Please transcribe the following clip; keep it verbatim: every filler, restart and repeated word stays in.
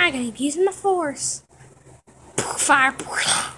am I gonna be using the force? Fire.